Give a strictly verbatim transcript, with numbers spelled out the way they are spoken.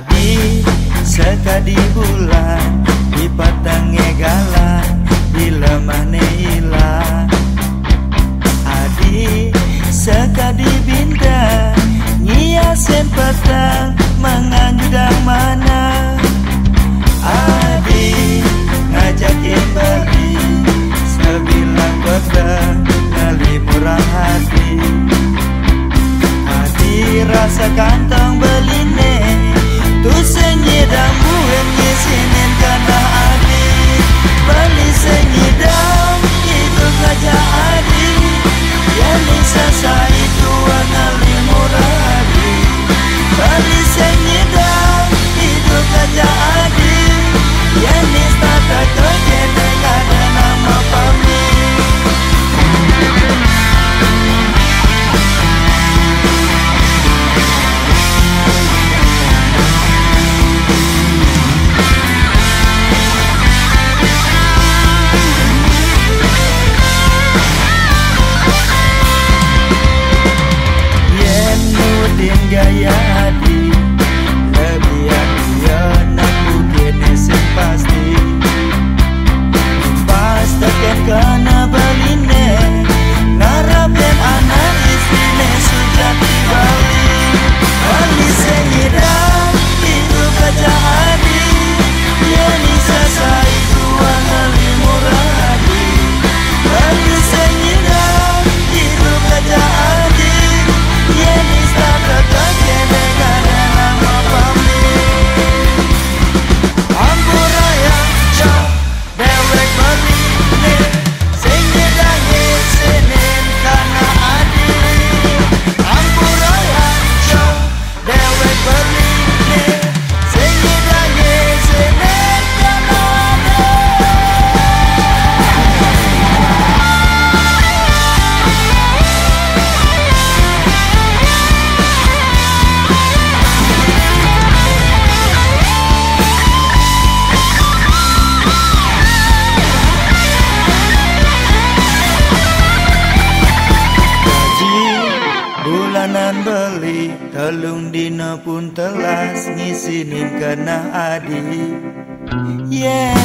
Adi sekadi bulan di patange galang bila mane ilang. Adi sekadi bintang ngiasen petang mengandang mana. Adi ngajakin beli sebilang pedang ngali murah hati. Adi rasa kantong beline tu senyidang buem ngisinin karena Adi beli senyidang itu kaja Adi yang disasa itu ngali murah Adi beli senyidang itu kaja Adi yang disata kejedeng ada nama pami. Gaya Adi lebih adia nak mungkin esok pasti pas tekan kena beline narapen anak istrine sudah dibali bali senyidang itu kaca Adi yang sasa itu ngali murah Adi bali senyidang itu kaca Adi yang istana beli telung dina pun telas ngisinin kena Adi. Yeah.